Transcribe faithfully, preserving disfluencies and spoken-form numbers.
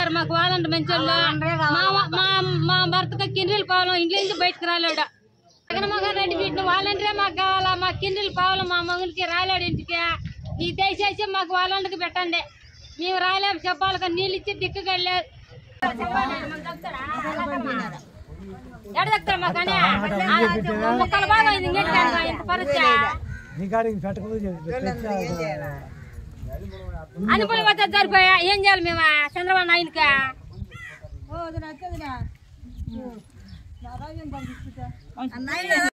మాకు వాళ్ళంటే మంచి మా భర్తకు కిండ్రీలు కావాలం ఇంట్లో నుంచి బయటకు రాలేడు జగన్మోహన్ రెడ్డి పెట్టిన వాలంటీరే మాకు కావాలా మా కిండ్రీలు కావాలా మా మగునికి రాలేడు ఇంటికి ఈ దయచేసి మాకు వాలంటీర్కి పెట్టండి మేము రాలేము చెప్పాలి కానీ నీళ్ళు ఇచ్చి దిక్కుకెళ్ళలేదు ఎడ దగ్గర మాకనే ముక్కలు బాగా ఇంత పరిస్థితి అనుకుని పోతే సరిపోయా ఏం చేయాలి మేము చంద్రబాబు నాయుడుకా